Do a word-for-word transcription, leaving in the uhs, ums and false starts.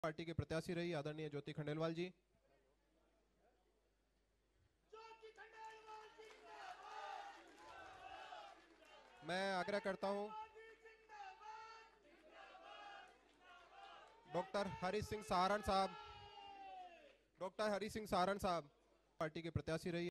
Party के प्रत्याशी रही आदरणीय ज्योति खंडेलवाल जी। मैं आग्रह करता हूं डॉक्टर हरि सिंह सहारण साहब डॉक्टर हरि सिंह सहारण साहब पार्टी के प्रत्याशी रही